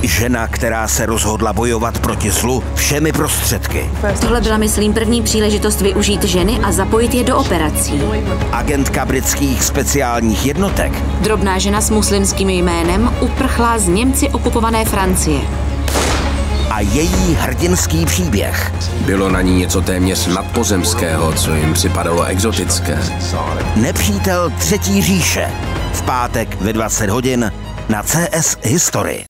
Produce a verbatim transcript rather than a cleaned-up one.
Žena, která se rozhodla bojovat proti zlu všemi prostředky. Tohle byla, myslím, první příležitost využít ženy a zapojit je do operací. Agentka britských speciálních jednotek. Drobná žena s muslimským jménem uprchla z Němci okupované Francie. A její hrdinský příběh. Bylo na ní něco téměř nadpozemského, co jim připadalo exotické. Nepřítel třetí říše. V pátek ve dvacet hodin na C S History.